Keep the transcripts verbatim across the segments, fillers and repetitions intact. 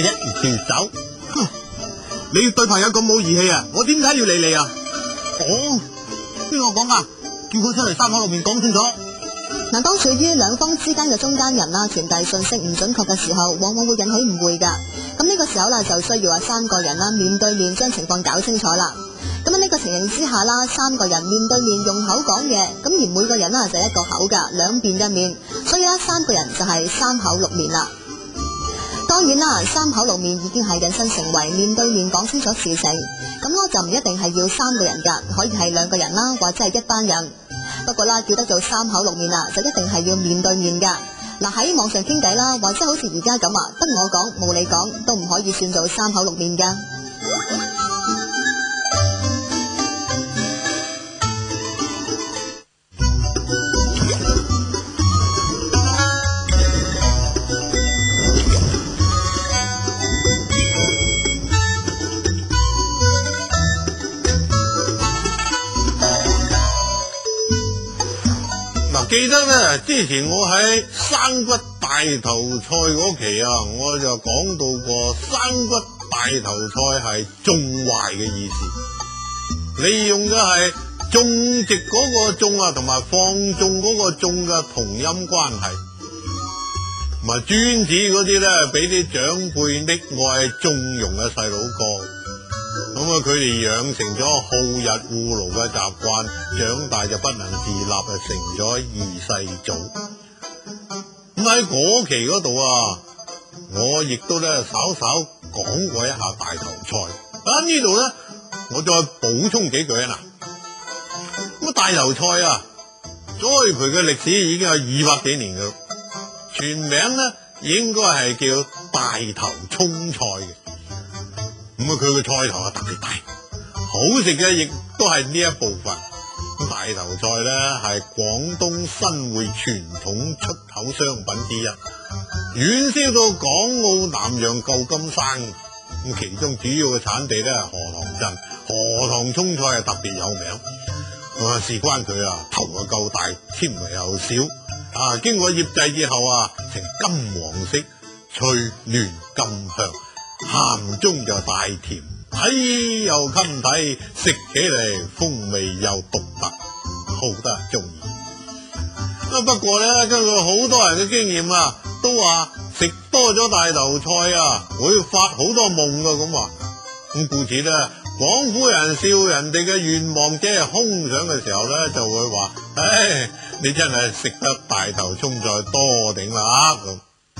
啫？條走。 你對朋友咁冇義氣啊，我點解要理你啊？ 哦，邊個講啊？叫佢出嚟三口六面講清楚。 嗱，當處於兩方之間嘅中間人啦，傳遞信息唔準確嘅時候，往往會引起誤會噶。咁呢個時候啦，就需要話三個人啦面對面將情況搞清楚啦。咁喺呢個情形之下啦，三個人面對面用口講嘢，咁而每個人啦就一個口噶，兩邊嘅面，所以咧三個人就係三口六面啦。當然啦，三口六面已經係引申成為面對面講清楚事情，咁我就唔一定係要三個人噶，可以係兩個人啦，或者係一班人。不過啦，叫得做三口六面啊，就一定係要面對面噶。嗱，喺網上傾偈啦，或者好似而家咁啊，得我講冇你講，都唔可以算做三口六面噶。 記得咧，之前我喺生骨大頭菜嗰期啊，我就講到過生骨大頭菜係種壞嘅意思，利用嘅係種植嗰個種啊，同埋放縱嗰個種嘅同音關係，同埋專指嗰啲咧俾啲長輩溺愛縱容嘅細佬哥。咁啊，佢哋養成咗好逸惡勞嘅習慣，長大就不能自立，就成咗二世祖。咁喺嗰期嗰度啊，我亦都咧稍稍講過一下大頭菜。喺呢度咧，我再補充幾句啊嗱。咁大頭菜啊，栽培嘅歷史已經有二百幾年噶，全名咧應該係叫大頭蔥菜嘅。咁啊，佢個菜頭啊特別大，好食嘅亦都係呢一部分。大頭菜咧係廣東新會傳統出口商品之一，遠銷到港澳南洋舊金山。咁其中主要嘅產地咧係河塘鎮，河塘蔥菜係特別有名。啊，事關佢啊頭啊夠大，纖維又少，啊經過醃製之後啊呈金黃色，脆嫩甘香。鹹中就帶甜，睇又襟睇，食起嚟風味又獨特，好得人中意。啊，不過咧，根據好多人嘅經驗啊，都話食多咗大頭菜啊，會發好多夢噶咁話。咁故此咧，廣府人笑人哋嘅願望即係空想嘅時候咧，就會話：唉，你真係食得大頭蔥菜多頂啦咁。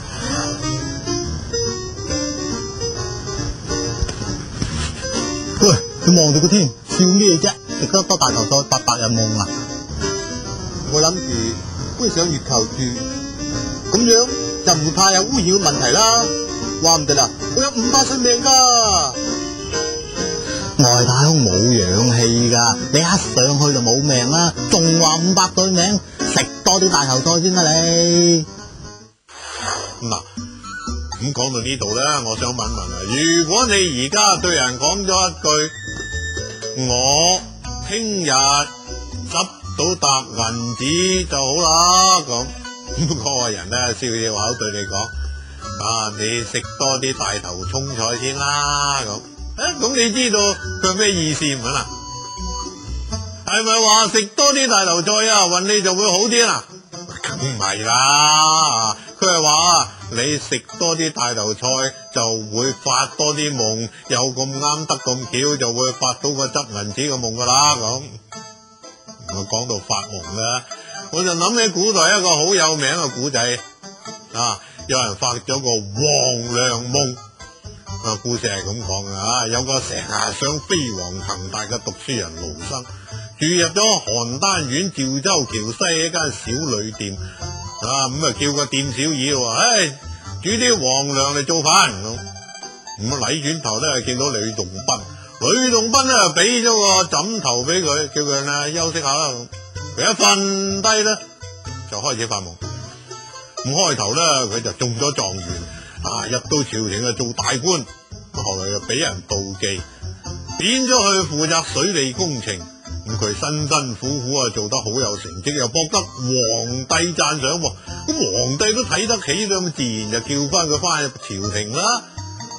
喂，你望住個天，笑咩啫？食得多大頭菜發白日夢啊！ 我諗住搬上月球住，咁樣就唔會怕有污染嘅問題啦。話唔定啦，我有五百歲命噶。 外太空冇氧氣噶，你一上去就冇命啦，仲話五百歲命？食多啲大頭菜先啦你。 嗱。咁講到呢度咧，我想問問啊，如果你而家對人講咗一句，我聽日執到沓銀紙就好啦，咁咁嗰個人咧笑笑口對你講，啊，你食多啲大頭蔥菜先啦，咁，誒，咁你知道佢係咩意思唔係啦？係咪話食多啲大頭菜啊，運氣就會好啲啦？梗唔係啦，佢係話你食多啲大頭菜就會發多啲夢，有咁啱得咁巧就會發到個執銀紙嘅夢噶啦咁。我講到發夢咧，我就諗起古代一個好有名嘅古仔啊，有人發咗個黃粱夢啊，故事係咁講嘅啊，有個成日想飛黃騰達嘅讀書人盧生，住入咗邯鄲縣趙州橋西一間小旅店。啊咁啊叫個店小二話，唉，煮啲黃粱嚟做飯咁。咁啊禮轉頭咧見到呂洞賓，呂洞賓咧俾咗個枕頭俾佢，叫佢咧休息下啦。佢一瞓低咧就開始發夢。咁開頭咧佢就中咗狀元，啊入到朝廷啊做大官。後來又俾人妒忌，貶咗去負責水利工程。咁佢辛辛苦苦啊做得好有成績，又博得皇帝讚賞，咁皇帝都睇得起，咁自然就叫翻佢翻入朝廷啦。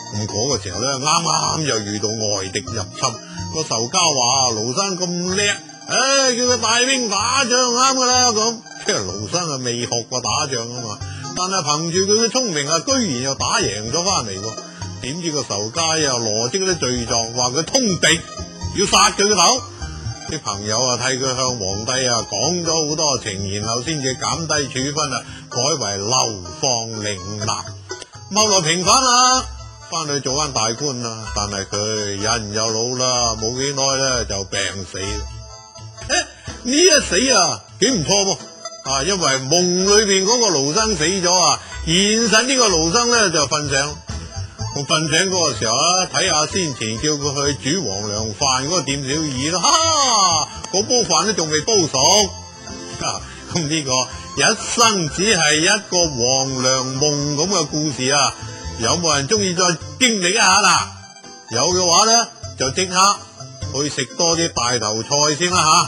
咁嗰個時候咧，啱啱又遇到外敵入侵，個仇家話盧生咁叻，唉，叫佢帶兵打仗啱噶啦咁。其實盧生啊未學過打仗啊嘛，但係憑住佢嘅聰明啊，居然又打贏咗翻嚟喎。點知個仇家又羅織啲罪狀，話佢通敵，要殺佢個頭。啲朋友啊替佢向皇帝啊講咗好多情，然後先至減低處分啊，改為流放嶺南。後來平反啦，翻去做翻大官啦，但係佢人又老啦，冇幾耐咧就病死。誒，呢一死啊幾唔錯噃，啊，因為夢裏邊嗰個盧生死咗啊，現實呢個盧生咧就瞓醒。我瞓醒嗰個時候啊，睇下先前叫佢去煮皇糧飯嗰個店小二啦，哈，嗰煲飯都仲未煲熟。啊，咁呢個一生只係一個黃粱夢咁嘅故事啊，有冇人中意再經歷一下啦？有嘅話咧，就即刻去食多啲大頭菜先啦吓。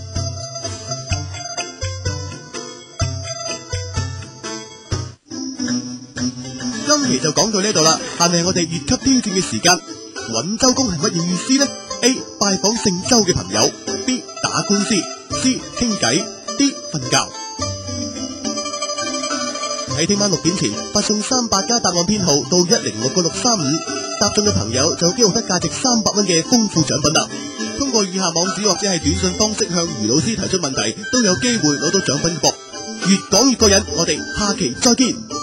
今期就講到呢度啦，但係我哋越級挑戰嘅時間，揾周公係乜嘢意思呢？ A. 拜訪姓周嘅朋友， B. 打官司， C. 傾偈， D. 瞓覺。喺聽晚六點前發送三百加答案編號到一零六個六三五，答中嘅朋友就有機會得價值三百蚊嘅豐富獎品啦。通過以下網址或者係短信方式向余老師提出問題，都有機會攞到獎品嘅噃。越講越過癮，我哋下期再見。